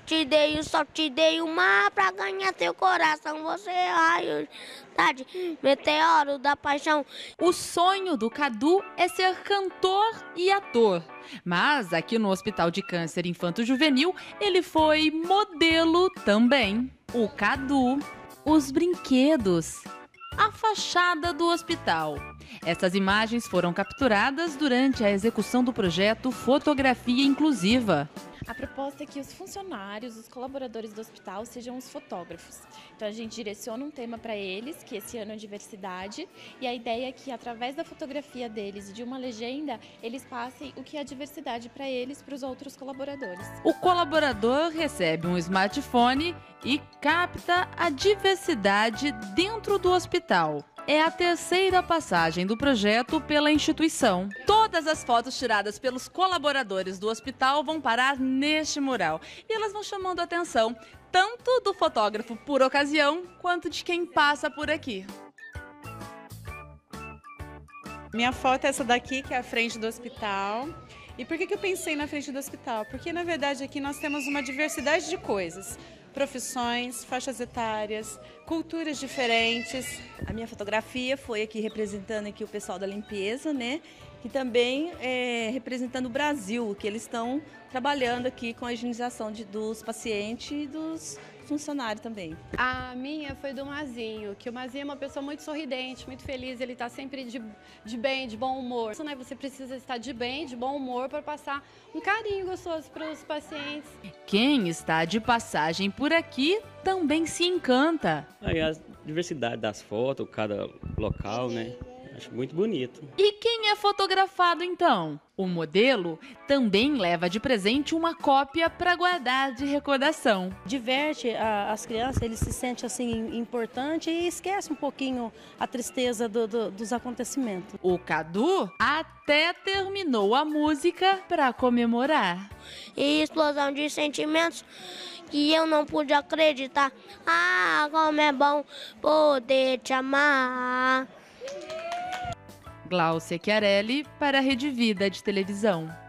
só te dei o mar pra ganhar teu coração. Você é raio, tarde, meteoro da paixão. O sonho do Cadu é ser cantor e ator. Mas aqui no Hospital de Câncer Infanto-Juvenil, ele foi modelo também. O Cadu, os brinquedos, a fachada do hospital. Essas imagens foram capturadas durante a execução do projeto Fotografia Inclusiva. A proposta é que os funcionários, os colaboradores do hospital sejam os fotógrafos. Então a gente direciona um tema para eles, que esse ano é diversidade, e a ideia é que através da fotografia deles e de uma legenda, eles passem o que é a diversidade para eles, para os outros colaboradores. O colaborador recebe um smartphone e capta a diversidade dentro do hospital. É a terceira passagem do projeto pela instituição. Todas as fotos tiradas pelos colaboradores do hospital vão parar neste mural. E elas vão chamando a atenção, tanto do fotógrafo por ocasião, quanto de quem passa por aqui. Minha foto é essa daqui, que é a frente do hospital. E por que eu pensei na frente do hospital? Porque, na verdade, aqui nós temos uma diversidade de coisas. Profissões, faixas etárias, culturas diferentes. A minha fotografia foi aqui representando aqui o pessoal da limpeza, né? E também representando o Brasil, que eles estão trabalhando aqui com a higienização dos pacientes e dos funcionários também. A minha foi do Mazinho, que o Mazinho é uma pessoa muito sorridente, muito feliz, ele está sempre de bem, de bom humor. Isso, né? Você precisa estar de bem, de bom humor para passar um carinho gostoso para os pacientes. Quem está de passagem por aqui também se encanta. Aí a diversidade das fotos, cada local, né? Acho muito bonito. E quem é fotografado então? O modelo também leva de presente uma cópia para guardar de recordação. Diverte as crianças, eles se sentem assim importante e esquece um pouquinho a tristeza dos acontecimentos. O Cadu até terminou a música para comemorar. E explosão de sentimentos que eu não pude acreditar. Ah, como é bom poder te amar. Glaucia Chiarelli para a Rede Vida de Televisão.